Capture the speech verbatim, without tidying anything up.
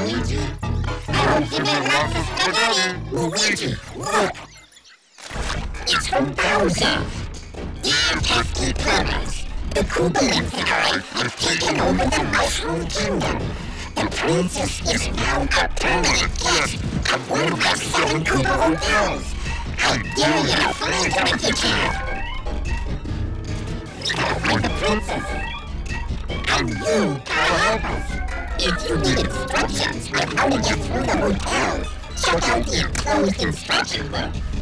Luigi. I hope you get lots of spaghetti. Luigi, look. It's from Bowser. Dear pesky brothers, the Koopalings and I have taken over the Mushroom Kingdom. The princess is now a permanent guest of one of our seven Koopa hotels. How dare you flatter with your cat? We gotta find the princess. And you gotta help us. If you need instructions on how to get through the hotel, check out the enclosed instruction book.